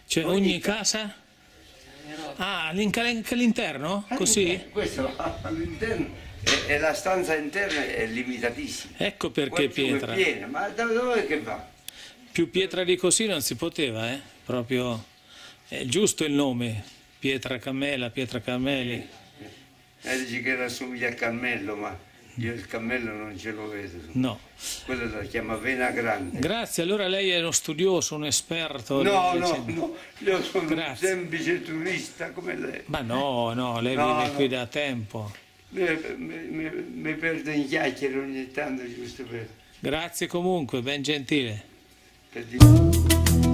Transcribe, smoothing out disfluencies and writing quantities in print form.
Cioè ogni casa? Ah, anche all'interno? Così? Questo all'interno e la stanza interna è limitatissima. Ecco perché Qua giù è pietra. piena, ma da dove che va? Più pietra di così non si poteva, eh? Proprio è giusto il nome. Pietra Cammella, Pietra Cammelli. Dici che rassomiglia a Carmelo, ma io il cammello non ce lo vedo. No. Quello la chiama vena grande. Grazie, allora lei è uno studioso, un esperto. No, lei- no, no, io sono un Grazie. semplice turista come lei. Ma no, no, lei No, vive no. qui da tempo. Mi perdo in chiacchiere ogni tanto giusto Grazie comunque, ben gentile. per dire.